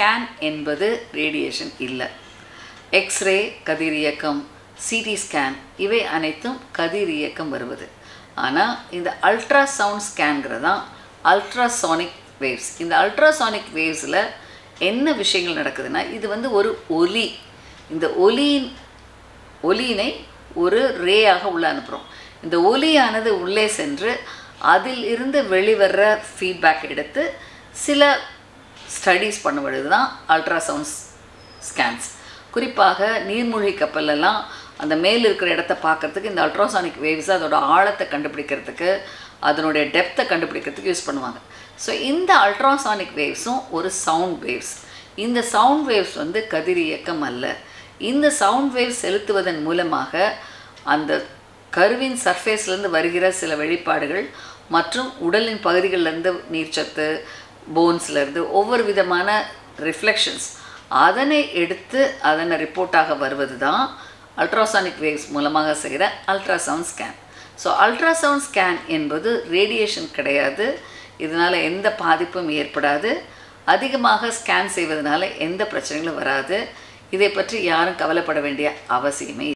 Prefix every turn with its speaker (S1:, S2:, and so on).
S1: Scan என்பது radiation இல்லை. X ray கதிரியக்கம், CT scan இவை அனைத்தும் கதிரியக்கம் வருவது. ஆனால் இந்த அல்ட்ராசவுண்ட் ஸ்கேன்கிறது தான் அல்ட்ராசானிக் வேவ்ஸ். இந்த அல்ட்ராசானிக் வேவ்ஸில் என்ன விஷயங்கள் நடக்குதுன்னா, இது வந்து ஒரு ஒலி. இந்த ஒலியினை ஒரு ரேயாக உள்ளே அனுப்புகிறோம். இந்த ஒலியானது உள்ளே சென்று அதில் இருந்து வெளிவர்ற ஃபீட்பேக் எடுத்து சில ஸ்டடீஸ் பண்ணுவது தான் அல்ட்ராசவுண்ட் ஸ்கேன்ஸ். குறிப்பாக நீர்மூழ்கி கப்பலெல்லாம் அந்த மேல் இருக்கிற இடத்த பார்க்குறதுக்கு இந்த அல்ட்ராசானிக் வேவ்ஸ் அதோட ஆழத்தை கண்டுபிடிக்கிறதுக்கு, அதனுடைய டெப்த்தை கண்டுபிடிக்கிறதுக்கு யூஸ் பண்ணுவாங்க. ஸோ இந்த அல்ட்ராசானிக் வேவ்ஸும் ஒரு சவுண்ட் வேவ்ஸ். இந்த சவுண்ட் வேவ்ஸ் வந்து கதிரியக்கம் அல்ல. இந்த சவுண்ட் வேவ்ஸ் செலுத்துவதன் மூலமாக அந்த கருவின் சர்ஃபேஸ்லேருந்து வருகிற சில வெளிப்பாடுகள் மற்றும் உடலின் பகுதிகளிலேருந்து நீர்ச்சத்து, போன்ஸ்லேருந்து ஒவ்வொரு விதமான ரிஃப்ளெக்ஷன்ஸ் அதனை எடுத்து அதனை ரிப்போர்ட்டாக வருவது தான் அல்ட்ராசானிக் வேவ்ஸ் மூலமாக செய்கிற ultrasound scan. So ultrasound scan என்பது ரேடியேஷன் கிடையாது. இதனால் எந்த பாதிப்பும் ஏற்படாது. அதிகமாக ஸ்கேன் செய்வதனால எந்த பிரச்சனைகளும் வராது. இதை பற்றி யாரும் கவலைப்பட வேண்டிய அவசியமே